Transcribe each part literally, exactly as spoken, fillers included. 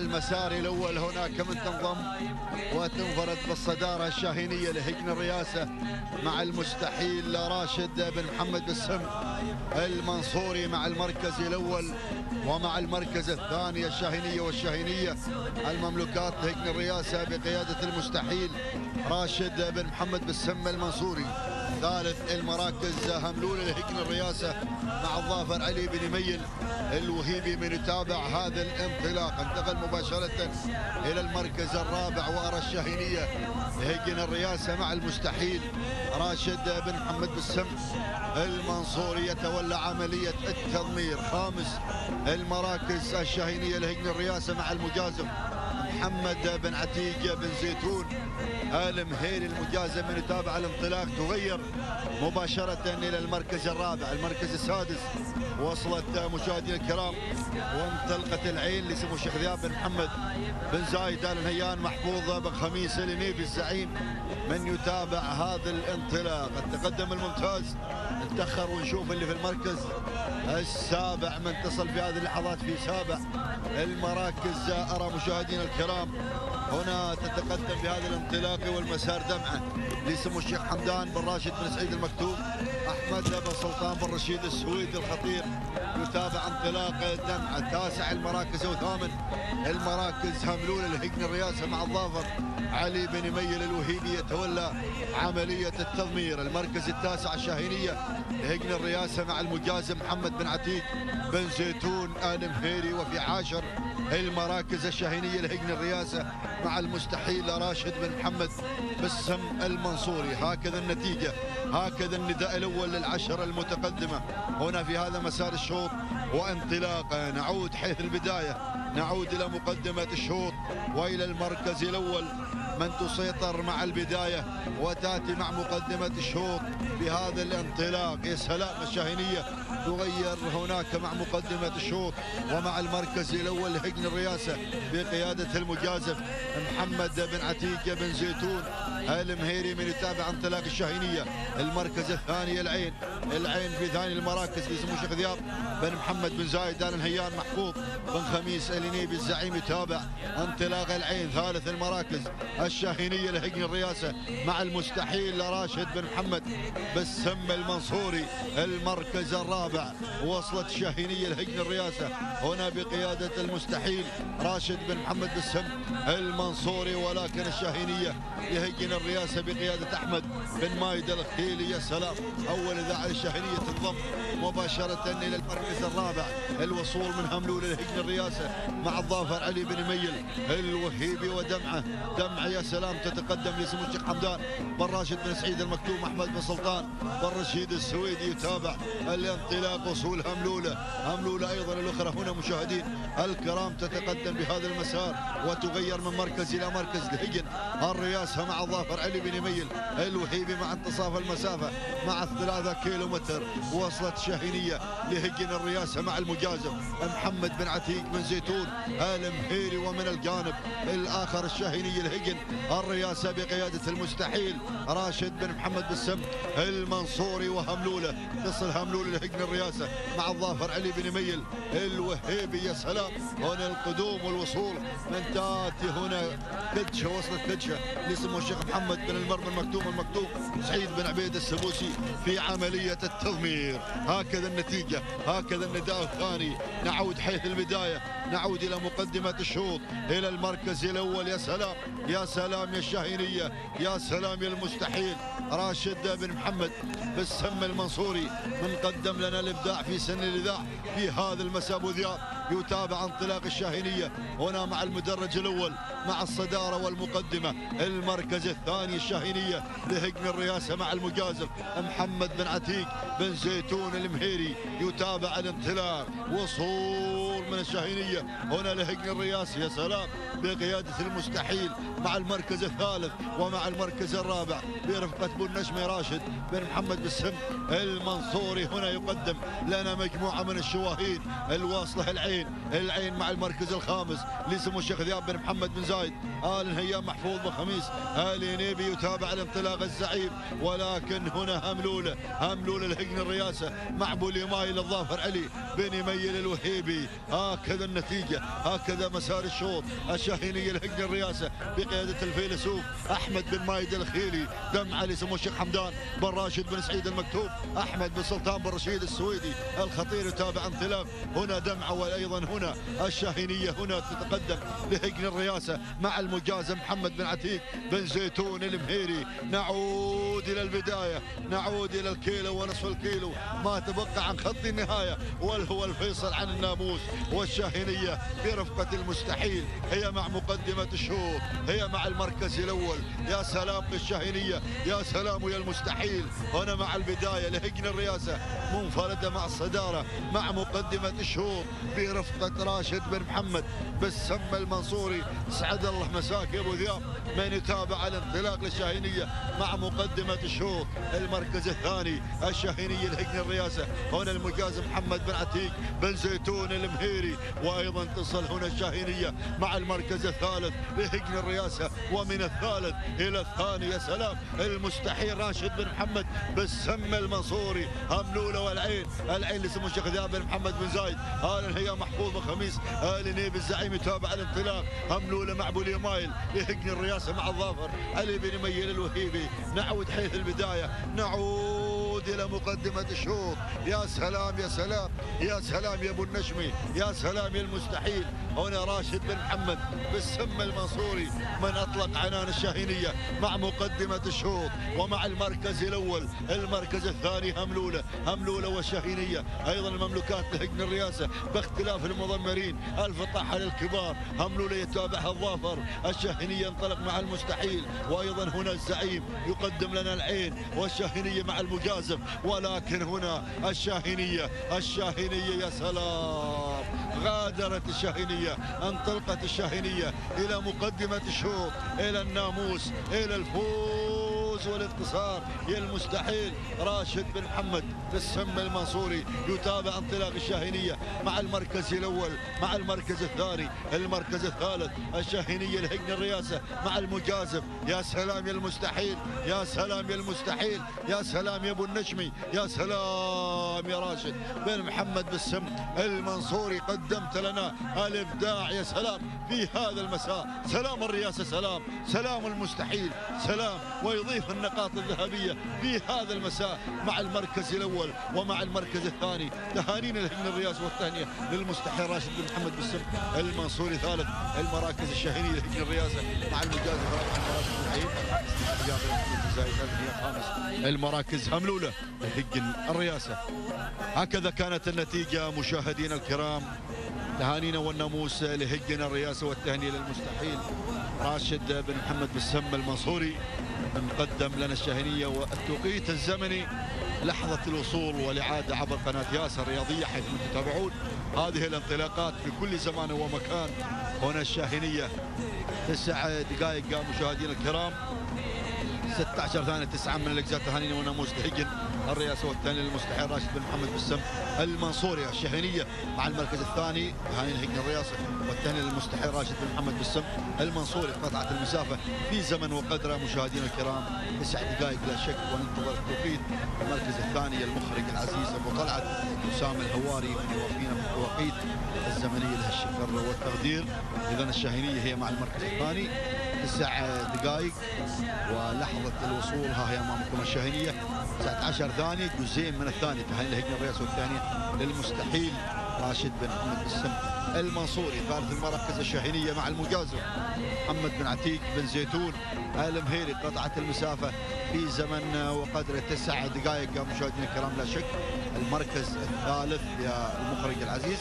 المسار الأول هناك من تنضم وتنفرد بالصدارة الشاهينية لهجن الرئاسة مع المستحيل راشد بن محمد بالسم المنصوري مع المركز الأول، ومع المركز الثاني الشاهينية والشاهينية المملوكات لهجن الرئاسة بقيادة المستحيل راشد بن محمد بالسم المنصوري. ثالث المراكز هملول لهجن الرئاسة مع الظافر علي بن ميل الوهيبي. من يتابع هذا الانطلاق انتقل مباشرة إلى المركز الرابع وأرى الشاهينية لهجن الرئاسة مع المستحيل راشد بن محمد بالسم المنصوري يتولى عملية التضمير. خامس المراكز الشاهينية لهجن الرئاسة مع المجازف محمد بن عتيق بن زيتون المهيري المجازف. من يتابع الانطلاق تغير مباشرة إلى المركز الرابع. المركز السادس وصلت مشاهدينا الكرام وانطلقت العين لسمو الشيخ ذياب بن محمد بن زايد آل نهيان محفوظ بن خميس النيفي الزعيم. من يتابع هذا الانطلاق التقدم الممتاز نتأخر ونشوف اللي في المركز السابع من تصل في هذه اللحظات في سابع المراكز. أرى مشاهدينا الكرام هنا تتقدم بهذا الانطلاق والمسار دمعة لسمو الشيخ حمدان بن راشد بن سعيد المكتوم أحمد بن سلطان بن رشيد السويدي الخطير. يتابع انطلاق دمعة. تاسع المراكز وثامن المراكز هملول لهجن الرئاسة مع الظافر علي بن ميل الوهيبي يتولى عملية التضمير. المركز التاسع الشاهينية لهجن الرئاسة مع المجازم محمد بن عتيق بن زيتون آل مهيري. وفي عاشر المراكز الشاهينية لهجن الرئاسة مع المستحيل راشد بن محمد بالسم المنصوري. هكذا النتيجة، هكذا النداء الأول للعشر المتقدمة هنا في هذا مسار الشوط وانطلاق. نعود حيث البداية، نعود إلى مقدمة الشوط وإلى المركز الأول من تسيطر مع البداية وتأتي مع مقدمة الشوط بهذا الانطلاق. يا سلام الشاهينية تغير هناك مع مقدمة الشوط ومع المركز الأول لهجن الرئاسة بقيادة المجازف محمد بن عتيق بن زيتون المهيري. من يتابع انطلاق الشاهينية المركز الثاني العين. العين في ثاني المراكز لسمو الشيخ ذياب بن محمد بن زايد آل نهيان محفوظ بن خميس النيبي الزعيم. يتابع انطلاق العين. ثالث المراكز الشاهينية لهجن الرئاسة مع المستحيل راشد بن محمد بالسم المنصوري. المركز الرابع وصلت الشاهينية لهجن الرئاسة هنا بقيادة المستحيل راشد بن محمد بالسم المنصوري، ولكن الشاهينية لهجن الرئاسة بقيادة أحمد بن مايد الخيلي. يا سلام أول إذاعة الشاهينية تنضم مباشرة إلى المركز الرابع. الوصول من هملول لهجن الرئاسة مع الظافر علي بن ميل الوهيبي ودمعة. دمعة يا سلام تتقدم لسمو الشيخ حمدان بن راشد بن سعيد المكتوم أحمد بن سلطان بن رشيد السويدي. يتابع الانطلاق وصول هملولة. هملولة أيضا الأخرى هنا مشاهدين الكرام تتقدم بهذا المسار وتغير من مركز إلى مركز لهجن الرئاسة مع الظافر علي بن ميل الوهيبي مع انتصاف المسافة مع الثلاثة كيلو متر. وصلت الشاهينية لهجن الرئاسة مع المجازف محمد بن عتيق بن زيتون آل مهيري. ومن الجانب الآخر الشاهينية لهجن الرئاسة بقيادة المستحيل راشد بن محمد بالسم المنصوري. وهملولة تصل هملولة لهجن الرئاسة مع الظافر علي بن ميل الوهيبي. يا سلام هنا القدوم والوصول من تاتي هنا كدشة. وصلت كدشة لسمو الشيخ محمد بن المرمى المكتوم المكتوم سعيد بن عبيد السبوسي في عملية التضمير. هكذا النتيجة، هكذا النداء الثاني. نعود حيث البداية، نعود إلى مقدمة الشوط إلى المركز الأول. يا سلام يا سلام يا الشاهينية، يا سلام يا المستحيل راشد بن محمد بالسم المنصوري من قدم لنا الإبداع في سن الإذاع في هذا المساء. أبو ذياب يتابع انطلاق الشاهينية هنا مع المدرج الأول مع الصدارة والمقدمة. المركز الثاني الشاهينية لهجن الرئاسة مع المجازف محمد بن عتيق بن زيتون المهيري. يتابع الانطلاق وصول من الشاهينية هنا لهجن الرئاسة. يا سلام بقيادة المستحيل مع مع المركز الثالث ومع المركز الرابع برفقة بن نجمي راشد بن محمد بالسم المنصوري. هنا يقدم لنا مجموعة من الشواهين الواصلة العين، العين مع المركز الخامس لسمو الشيخ ذياب بن محمد بن زايد آل هيام محفوظ بن خميس آل نيبي. يتابع الانطلاق الزعيم، ولكن هنا هملولة هملولة الهجن الرياسة مع بوليمايل الظافر علي بن يميل الوهيبي. هكذا النتيجة، هكذا مسار الشوط. الشاهينية الهجن الرياسة بقيادة الفيلسوف أحمد بن مايد الخيلي، دمعة لسمو الشيخ حمدان بن راشد بن سعيد المكتوب، أحمد بن سلطان بن رشيد السويدي الخطير. يتابع انطلاق هنا دمعة، وأيضا هنا الشاهينية هنا تتقدم لهجن الرياسة مع المجازم محمد بن عتيق بن زيتون المهيري. نعود إلى البداية، نعود إلى الكيلو ونصف الكيلو، ما تبقى عن خط النهاية والهو الفيصل عن الناموس. والشاهينية برفقة المستحيل هي مع مقدمة الشوط، هي مع المركز الأول. يا سلام للشاهينية، يا سلام يا المستحيل. هنا مع البداية لهجن الرياسة منفردة مع الصدارة مع مقدمة الشوط برفقة راشد بن محمد بالسم المنصوري. سعد الله مساك يا ابو ذياب من يتابع الانطلاق للشاهينية مع مقدمة الشوط. المركز الثاني الشاهينية الهجن الرياسة، هنا المجاز محمد بن عتيق بن زيتون المهيري. وايضا تصل هنا الشاهينية مع المركز الثالث لهجن الرياسة، ومن الثالث الى الثاني يا سلام المستحيل راشد بن محمد بالسم المنصوري. هملولة والعين، العين لسمو الشيخ ذياب بن محمد بن زايد آل هيام محفوظ بن خميس آل نيبي. الزعيم يتابع الانطلاق، هملولة مع بوليمايل لهجن الرياسة مع الظافر علي بن يميل الوهيبي. نعود حيث البداية، نعود إلى مقدمة الشوط. يا سلام يا سلام يا سلام يا ابو النجمي، يا سلام يا المستحيل. هنا راشد بن محمد بالسم المنصوري من أطلق عنان الشاهينية مع مقدمة الشوط، ومع المركز الأول. المركز الثاني هملولة، هملولة والشاهينية أيضا المملوكات لهجن الرياسة باختلاف المضمرين الفطاحة للكبار. هملولة يتابعها الظافر، الشاهينية انطلق مع المستحيل، وأيضا هنا الزعيم يقدم لنا العين والشاهينية مع المجازف. ولكن هنا الشاهينية، الشاهينية يا سلام غادرت الشاهينية، انطلقت الشاهينية إلى مقدمة الشوط، إلى الناموس، إلى الفوز والانتصار. يا المستحيل راشد بن محمد بالسم المنصوري يتابع انطلاق الشاهينية مع المركز الأول، مع المركز الثاني، المركز الثالث. الشاهينية لهجن الرياسة مع المجازف. يا سلام يا المستحيل، يا سلام يا المستحيل، يا سلام يا ابو النجمي، يا سلام يا راشد بن محمد بالسم المنصوري. قدمت لنا الابداع يا سلام في هذا المساء. سلام الرياسة، سلام سلام المستحيل، سلام. ويضيف النقاط الذهبية في هذا المساء مع المركز الأول ومع المركز الثاني. تهانينا لهجن الرياسة والثانية للمستحيل راشد بن محمد بالسم المنصوري. ثالث المراكز الشاهينية لهجن الرياسة مع المجازف رابع المراكز المراكز هملولة لهجن الرياسة. هكذا كانت النتيجة مشاهدينا الكرام. تهانينا والناموس لهجن الرياسة والتهنئة للمستحيل راشد بن محمد بالسم المنصوري مقدم لنا الشاهينية. والتوقيت الزمني لحظة الوصول والإعادة عبر قناة ياسر الرياضية حيث تتابعون هذه الانطلاقات في كل زمان ومكان. هنا الشاهينية تسع دقائق مشاهدينا الكرام، ستة عشر ثانية، تسعة من الأجزاء. تهانينا وناموس لهجن الرياسة والثاني للمستحيل راشد بن محمد بالسم المنصوري. الشاهينية مع المركز الثاني تهانينا هجن الرياسة والثاني للمستحيل راشد بن محمد بالسم المنصوري. قطعت المسافة في زمن وقدره مشاهدينا الكرام تسع دقائق لا شك. وننتظر التوقيت. المركز الثاني المخرج العزيز أبو طلعت أسامة الهواري من يوفينا بالتوقيت الزمنية له الشكر والتقدير. إذا الشاهينية هي مع المركز الثاني تسع دقائق ولحظة الوصول. ها هي أمامكم الشاهينية تسعة عشر ثانية، جزئين من الثاني. تهاني لهجن الرياسة والثانية للمستحيل راشد بن محمد بالسم المنصوري. ثالث المراكز الشاهينية مع المجازف محمد بن عتيق بن زيتون المهيري. قطعت المسافة في زمن وقدر تسع دقائق مشاهدينا الكرام لا شك. المركز الثالث يا المخرج العزيز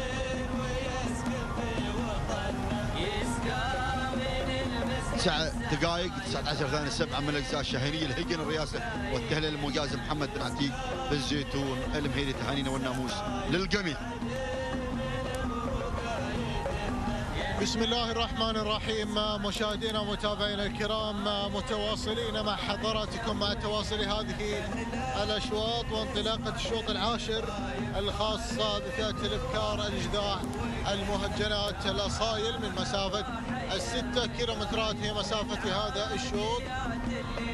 تسع دقائق تسعة عشر ثانية، سبعة من الأجزاء. الشاهينية لهجن الرياسة والتهنئة للمجازف محمد بن عتيق بن زيتون المهيري. تهانينا والناموس للجميع. بسم الله الرحمن الرحيم. مشاهدينا ومتابعينا الكرام، متواصلين مع حضراتكم مع تواصل هذه الاشواط وانطلاقه الشوط العاشر الخاصه بفئه الابكار الجذاع المهجنات الاصايل من مسافه الستة كيلومترات هي مسافه هذا الشوط.